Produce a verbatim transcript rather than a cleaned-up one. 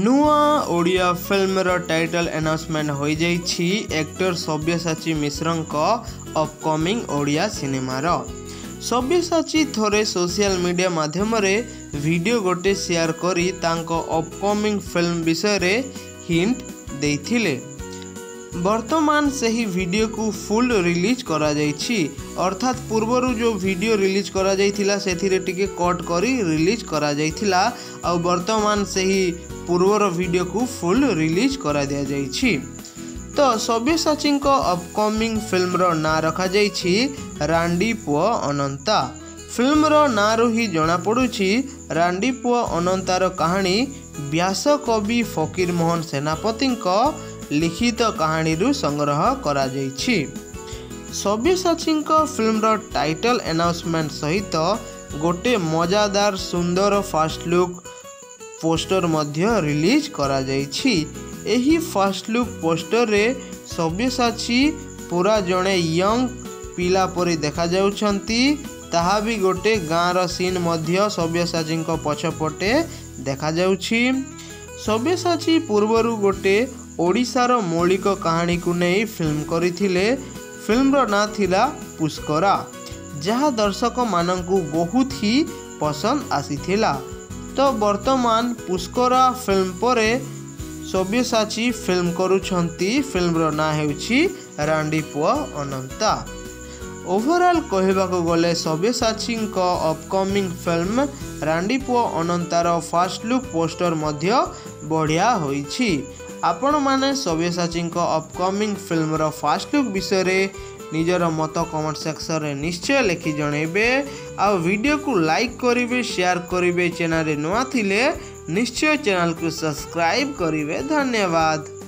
नुआ ओडिया फिल्म रो title announcement हो जाइछि एक्टर सब्यसाची मिश्र को अपकमिंग ओडिया सिनेमा रो। सब्यसाची थोरे सोशल मीडिया माध्यम रे वीडियो गोटे शेयर करी तांको अपकमिंग फिल्म विषय रे हिंट देथिले। वर्तमान सही वीडियो को फुल रिलीज करा जाइछि, अर्थात पूर्वर जो वीडियो रिलीज करा जाइथिला सेथिरे टिके कट करी रिलीज करा जाइथिला आ वर्तमान सही पूर्वर वीडियो को फुल रिलीज करा दिया जाइछि। तो सब्यसाची को अपकमिंग फिल्म रो ना रखा जाइछि रांडी पुओ अनंता। फिल्म रो ना रो ही जना पड़ुछि रांडी पुओ अनंतार कहानी व्यास कवि फकीर मोहन सेनापति को लिखित कहानी रु संग्रह करा जाइछि। सब्यसाची को फिल्म रो टाइटल अनाउंसमेंट सहित गोटे मजादार सुंदर फास्ट लुक पोस्टर मध्य रिलीज करा जाइछि। एही फास्ट लुक पोस्टर रे सब्यसाची पूरा जड़े यंग पिला परी देखा जाउछंती, ताहा भी गोटे गाँर सीन मध्य सब्यसाची को पछपटे देखा जाउछि। सब्यसाची पूर्वरु गोटे ओडिशार मौलिक कहानी को नहीं फिल्म करथिले। फिल्म रो ना थिला पुष्करा, जहाँ दर्शक मानंकु बहुत ही पसंद आसीथिला। तो वर्तमान पुष्करा फिल्म परे सब्यसाची फिल्म करुछंती। फिल्म रो ना हेउछि रांडी पुओ अनंता। ओवरऑल कहबा को गले सब्यसाची को अपकमिंग फिल्म रांडी पुओ अनंतार फास्ट लुक पोस्टर मध्य बढ़िया होइछि। आपण माने सब्यसाची को अपकमिंग फिल्म रो फास्ट लुक विषय रे निजर मत कमेंट सेक्शन रे निश्चय लिखि जणेबे। आ वीडियो को लाइक करिवे, शेयर करिवे। चैनल रे नवा थिले निश्चय चैनल को सब्सक्राइब करिवे। धन्यवाद।